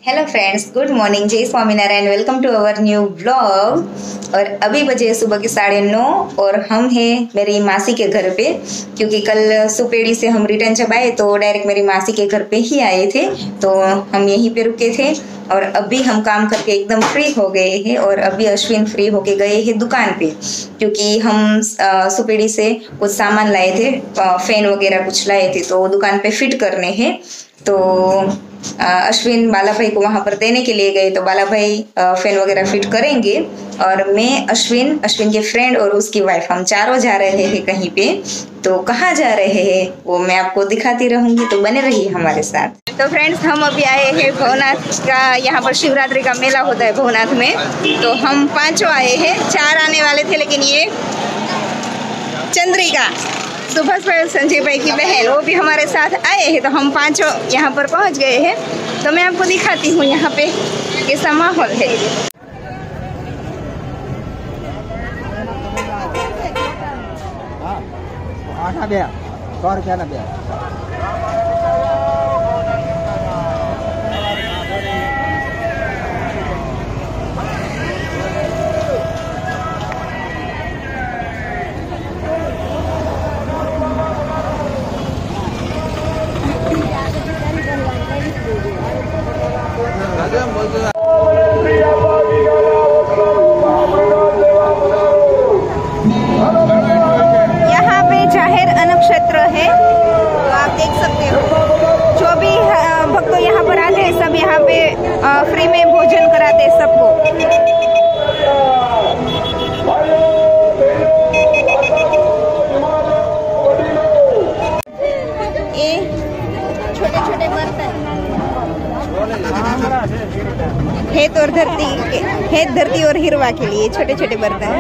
Hello friends, good morning, जय Swaminarayan. Welcome to our new blog. और अभी बजे सुबह के 9:30 और हम हैं मेरी मासी के घर पे, क्योंकि कल सुपेड़ी से हम रिटर्न जब आए तो डायरेक्ट मेरी मासी के घर पे ही आए थे, तो हम यहीं पे रुके थे। और अभी हम काम करके एकदम फ्री हो गए हैं और अभी अश्विन फ्री होके गए हैं दुकान पे, क्योंकि हम सुपेड़ी से कुछ सामान लाए थे, फैन वगैरह कुछ लाए थे, तो दुकान पे फिट करने हैं। तो अश्विन बाला भाई को वहां पर देने के लिए गए, तो बाला भाई फैन वगैरह फिट करेंगे और मैं अश्विन के फ्रेंड और उसकी वाइफ, हम चारों जा रहे हैं कहीं पे। तो कहाँ जा रहे हैं वो मैं आपको दिखाती रहूंगी, तो बने रहिए हमारे साथ। तो फ्रेंड्स, हम अभी आए हैं भवनाथ का, यहाँ पर शिवरात्रि का मेला होता है भवनाथ में। तो हम 5 आए हैं, 4 आने वाले थे, लेकिन ये चंद्रिका सुभाष भाई संजय भाई की बहन वो भी हमारे साथ आए हैं, तो हम 5 यहाँ पर पहुँच गए हैं। तो मैं आपको दिखाती हूँ यहाँ पे कैसा माहौल है। यहाँ पे जाहिर अन्न क्षेत्र है, तो आप देख सकते हो। जो भी भक्त यहाँ पर आते हैं, सब यहाँ पे फ्री में भोजन कराते हैं सबको। ये छोटे छोटे बर्तन है धरती और हिरवा के लिए छोटे छोटे बर्तन।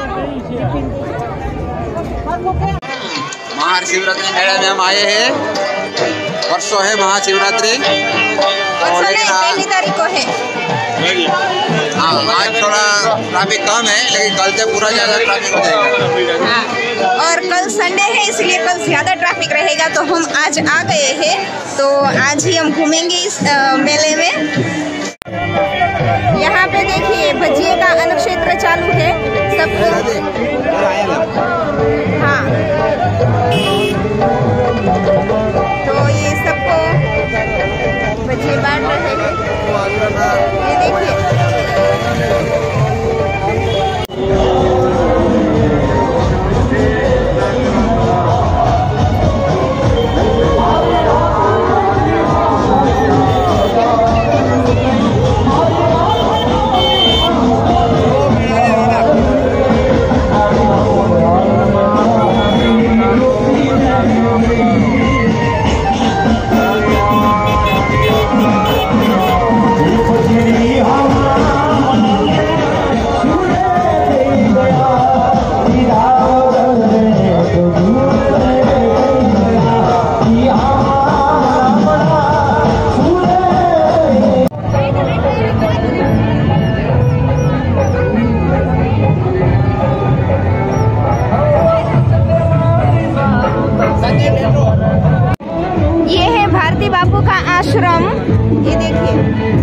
महाशिवरात्रि मेले में हम आए हैं। परसों है महाशिवरात्रि, पहली तारीख को है। हाँ, आज थोड़ा ट्रैफिक कम है, लेकिन कल से पूरा ज्यादा ट्रैफिक हो जाएगा। हाँ, और कल संडे है, इसलिए कल ज्यादा ट्रैफिक रहेगा। तो हम आज आ गए हैं, तो आज ही हम घूमेंगे इस मेले में। यहाँ पे देखिए भजिए का अन्न क्षेत्र चालू है सबको। हाँ, तो ये सबको भजिए बांट रहे हैं, ये देखिए। ये है भारती बापू का आश्रम, ये देखिए।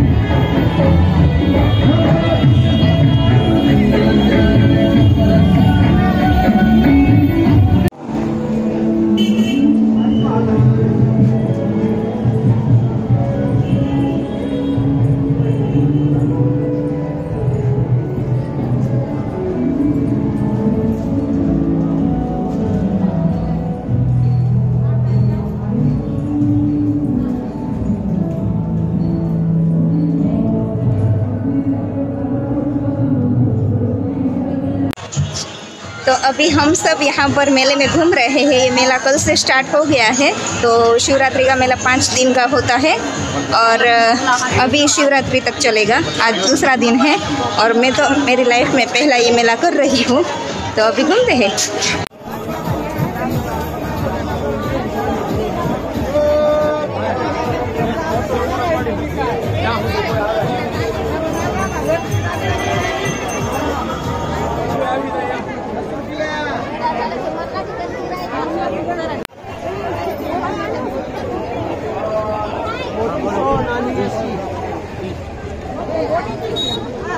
तो अभी हम सब यहाँ पर मेले में घूम रहे हैं। ये मेला कल से स्टार्ट हो गया है। तो शिवरात्रि का मेला 5 दिन का होता है और अभी शिवरात्रि तक चलेगा। आज दूसरा दिन है और मैं तो मेरी लाइफ में पहला ये मेला कर रही हूँ। तो अभी घूमते हैं।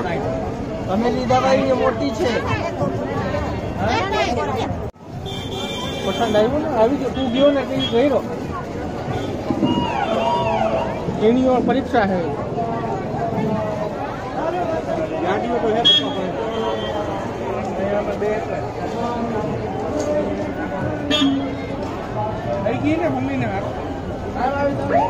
તમે લીધા ભાઈ એ મોટી છે પસંદ આવ્યું ને આવી તું ગયો ને કઈ ગયો એની ઓર પરીક્ષા છે ગાડીઓ તો હે અહીંયા પર બે આવી ગઈ ને મમ્મીને આવી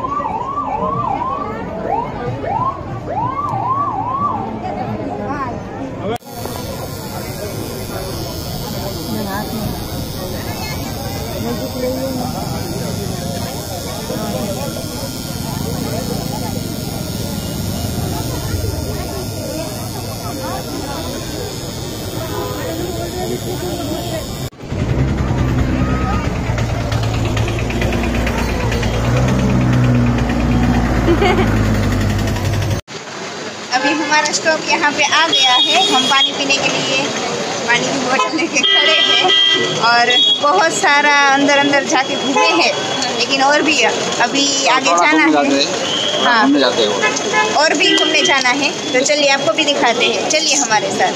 अभी हमारा स्टॉप यहाँ पे आ गया है। हम पानी पीने के लिए पानी की बोतल लेके खड़े हैं और बहुत सारा अंदर अंदर जाके घूमे हैं, लेकिन और भी अभी आगे जाना है। हाँ, और भी घूमने जाना है, तो चलिए आपको भी दिखाते हैं, चलिए हमारे साथ।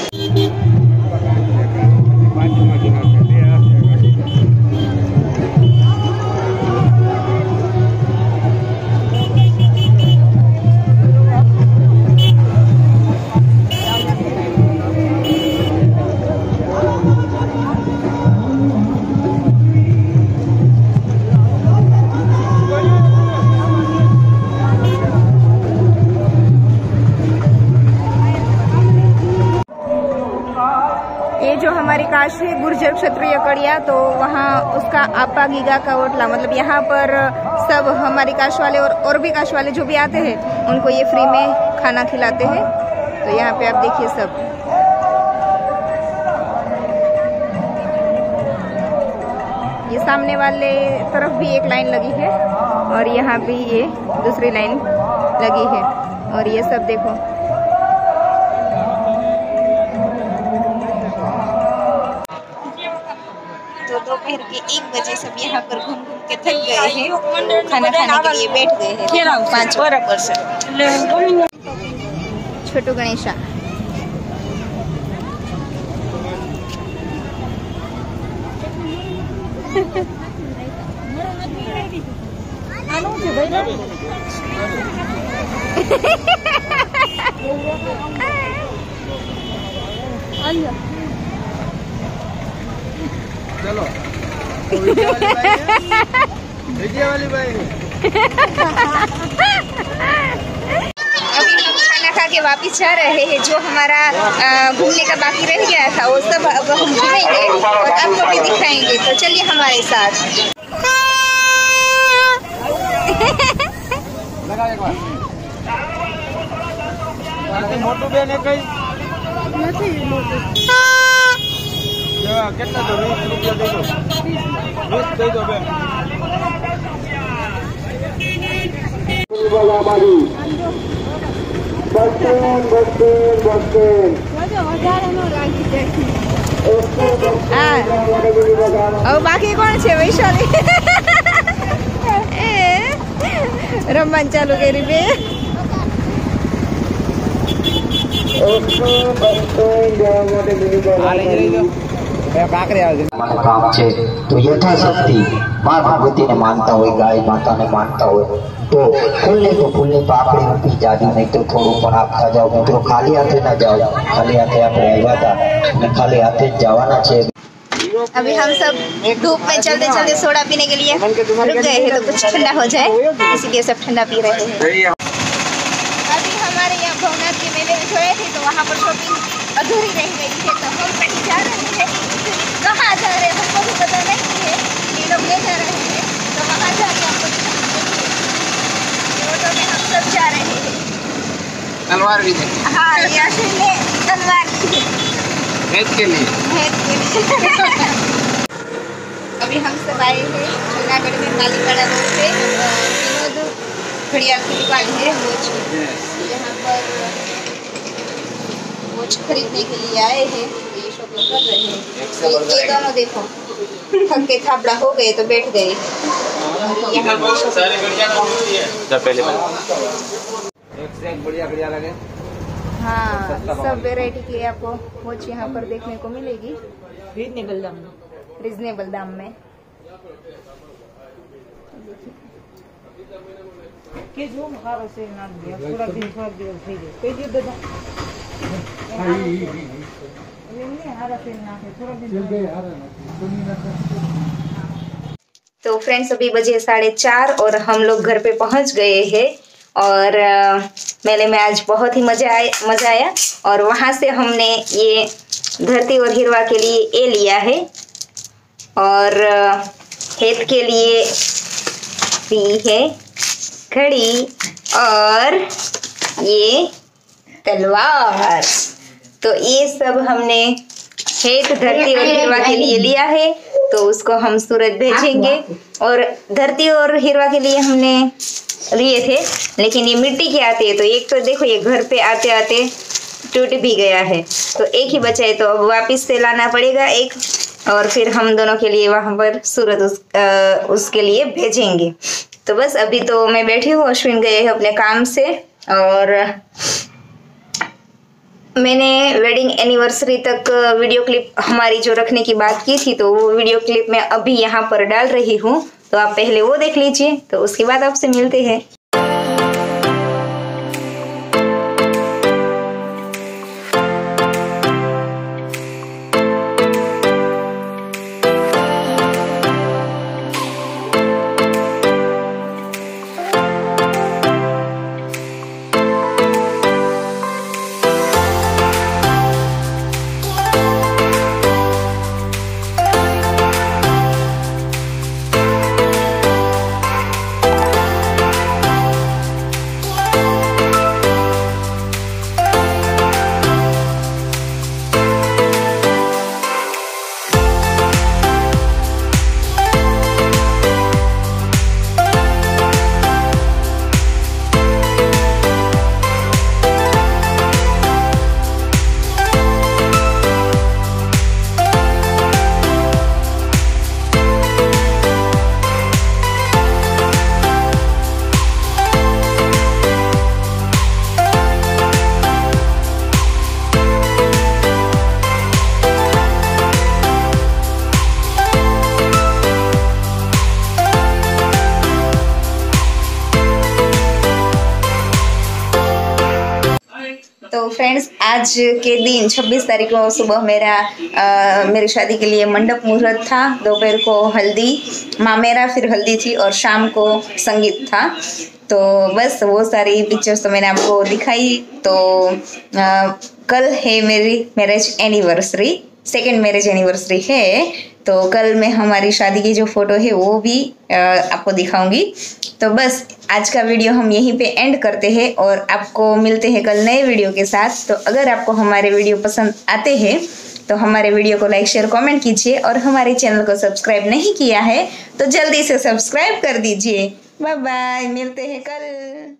ये जो हमारी काशी गुर्जर क्षत्रिय कड़िया, तो वहाँ उसका आपा गीगा का ओटला, मतलब यहाँ पर सब हमारी काश वाले और भी काश वाले जो भी आते हैं उनको ये फ्री में खाना खिलाते हैं। तो यहाँ पे आप देखिए सब ये सामने वाले तरफ भी एक लाइन लगी है और यहाँ भी ये दूसरी लाइन लगी है और ये सब देखो। तो दोपहर के 1 बजे सब यहाँ पर घूम घूम के थक गए हैं, खाना खाने के लिए बैठ गए हैं 5 बराबर से। छोटू गणेशा चलो विजय वाली बाई अभी हम खाना खा के वापिस जा रहे हैं। जो हमारा घूमने का बाकी रह गया था वो सब अब हम घूमेंगे और आपको भी दिखाएंगे, तो चलिए हमारे साथ। मोटू बेन कई કેટલા તો 20 રૂપિયા દઈ દો 20 દઈ દો બેન બાકી કોણ છે વૈશાલી રમવાનું ચાલુ કરી બે काम है तो यथाशक्ति माँ भगवती ने मानता हो, गाय माता ने मानता हो तो फूलने पापड़ी रूपी जादू, नहीं तो थोड़ू पर आपका जाओ मित्रों। खाली हाथे ना जाओ, खाली हाथे आप आया था, खाली हाथे जावाना है। अभी हम सब धूप में चलते चलते सोडा पीने के लिए रुक गए हैं, तो कुछ ठंडा हो जाए इसीलिए सब ठंडा पी रहे हैं। अभी हमारे यहाँ भवनाथ के मेले में गए थे तो वहाँ पर शॉपिंग अधूरी रह गई है, तो हम कहीं जा रहे हैं। कहाँ जा रहे हैं हमको भी पता नहीं है, ये लोग ले जा रहे हैं, तो वहाँ जाके आपको ऑटो में हम सब जा रहे हैं। तलवार भी देख हाँ, यहाँ से ले तलवार भेद के लिए अभी हम सब आए हैं जूनागढ़ में कालीपाड़ा रोड पे विनोद घड़ियाल की दुकान है वॉच, यहाँ पर वॉच खरीदने के लिए आए हैं, ये शॉपिंग कर रहे हैं। तो ये दोनों देखो थक के थापड़ा हो गए तो बैठ गए। यहाँ पर एक से एक बढ़िया बढ़िया लगे। हाँ, सब वेराइटी की आपको वॉच यहाँ पर देखने को मिलेगी रिजनेबल दाम में। કે જો મારો છે ના દે થોડા દિવસ થઈ જાય કઈ દે દાદા એમને હારા છે નાખે થોડા દિવસ ગઈ હારા નાખે કોની નાખે। तो फ्रेंड्स अभी बजे 4:30 और हम लोग घर पे पहुंच गए हैं और मेले में आज बहुत ही मजा आया और वहां से हमने ये धरती और हिरवा के लिए ये लिया है और हेत के लिए भी है घड़ी और ये तलवार। तो ये सब हमने हेत धरती और हिरवा के लिए लिया है, तो उसको हम सूरत भेजेंगे। और धरती और हिरवा के लिए हमने लिए थे, लेकिन ये मिट्टी के आते हैं, तो एक तो देखो ये घर पे आते आते टूट भी गया है, तो एक ही बचा है, तो अब वापस से लाना पड़ेगा एक, और फिर हम दोनों के लिए वहां पर सूरत उसके लिए भेजेंगे। तो बस अभी तो मैं बैठी हूँ, अश्विन गए हैं अपने काम से, और मैंने वेडिंग एनिवर्सरी तक वीडियो क्लिप हमारी जो रखने की बात की थी, तो वो वीडियो क्लिप मैं अभी यहाँ पर डाल रही हूँ, तो आप पहले वो देख लीजिए, तो उसके बाद आपसे मिलते हैं। तो फ्रेंड्स आज के दिन 26 तारीख को सुबह मेरी शादी के लिए मंडप मुहूर्त था। दोपहर को हल्दी मामेरा, फिर हल्दी थी और शाम को संगीत था। तो बस वो सारी पिक्चर्स तो मैंने आपको दिखाई। तो कल है मेरी marriage anniversary, second marriage anniversary है, तो कल मैं हमारी शादी की जो फ़ोटो है वो भी आपको दिखाऊंगी। तो बस आज का वीडियो हम यहीं पे एंड करते हैं और आपको मिलते हैं कल नए वीडियो के साथ। तो अगर आपको हमारे वीडियो पसंद आते हैं तो हमारे वीडियो को लाइक शेयर कमेंट कीजिए, और हमारे चैनल को सब्सक्राइब नहीं किया है तो जल्दी से सब्सक्राइब कर दीजिए। बाय बाय, मिलते हैं कल।